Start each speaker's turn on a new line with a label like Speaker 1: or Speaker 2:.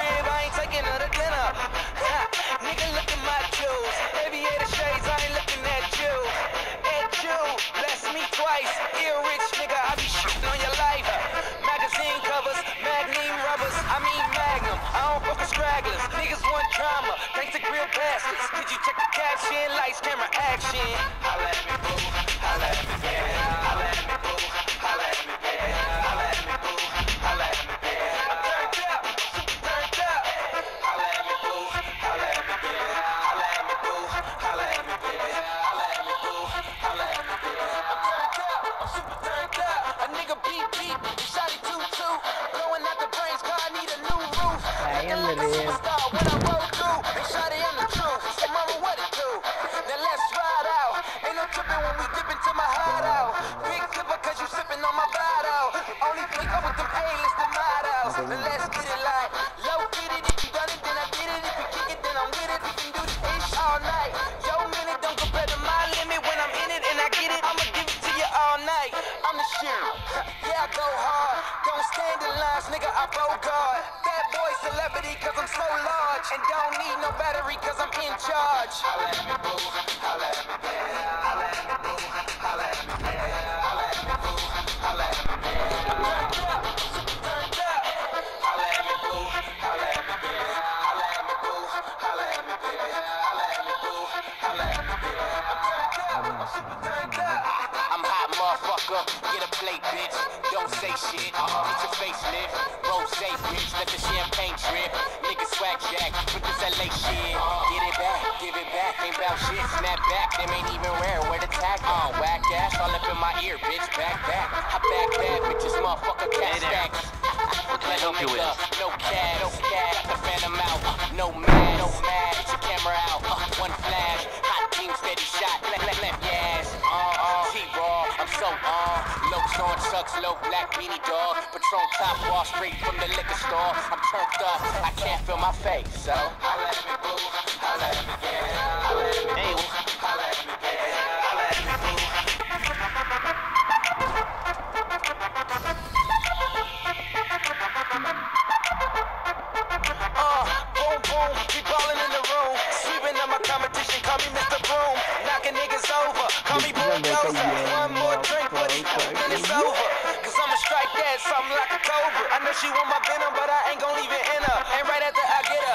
Speaker 1: crib, I ain't taking her to dinner. Nigga, look at my jewels. Aviator shades, I ain't looking at you. At you, bless me twice. Ear rich nigga, I be shitting on your life. Magazine covers, magnum rubbers, I mean magnum. I don't fuck with stragglers. Niggas want drama, thanks to grill bastards. Did you check the caption? Lights, camera, action. Holla at me, boo. Holla at me, baby. Holla at me, boo. Holla at me, baby. Holla at me, boo. Holla at me, baby. I'm turned up, super turned up. Holla at me, boo. Holla at me, baby. Holla at me, boo. Holla at me, baby. Holla at me, boo. Holla at me, baby. I'm turned up, I'm super turned up. A nigga beep beep, shotty 2-2. Blowing out the brains, car I need a new roof. Looking like a superstar when I roll through. And shotty, I'm the truth. So mama, what it do? Now let's ride out. Ain't no tripping when we dip into my hideout. Big clipper cause you sipping on my bottle. Only pick up with them A-listed models. Now let's get it like low get it. If you done it, then I did it. If you kick it, then I'm with it. We can do this ish all night. Yo minute don't compare to my limit. When I'm in it and I get it, I'ma give it to you all night. I'm the shit. Yeah, I go hard. Don't stand in lines, nigga, I bogart. Bad boy celebrity cause I'm so large. And don't need no battery cause I'm in charge. Holla at me, boo. Holla at me, baby. Holla at me, boo. Holla at me, baby. Holla at me, boo. Holla at me, baby. I'm turned up, super turned up. Holla at me, boo. Holla at me, baby. Holla at me, boo. Holla at me, baby. Holla at me, boo. Holla at me, baby. I'm turned up, super turned up. I'm hot, motherfucker. Get a plate, bitch. Don't say shit. Get your facelift. Rose, bitch. Let the champagne drip. Nigga swag jack with this LA shit. Get it back, give it back. Ain't bout shit. Snap back. Them ain't even rare. Where the tag on? Whack ass all up in my ear, bitch. Back. I back bad bitches, motherfucker. Cat stack.
Speaker 2: What can I help you with?
Speaker 1: No cash. Got the phantom out. No mad. Get your camera out. One flash. Hot beam, steady shot. Left gas. T-Raw. I'm so on. Locs on trucks, low black beanie dog. Patron top wall straight from the liquor store. I'm turned up. I can't feel my face, so holla at me, boo. Holla at me, baby. Holla at me, boo. Holla at me, baby. Holla at me, boo. Boom, boom, keep ballin' in the room. Sweeping up my competition, call me Mr. Broom. Knocking niggas over, call me Bulldozer. One more drink, buddy, then it's over. Cause I'ma strike that, something like a cobra. I know she want my venom, but I ain't gon' leave it in her. And right after I get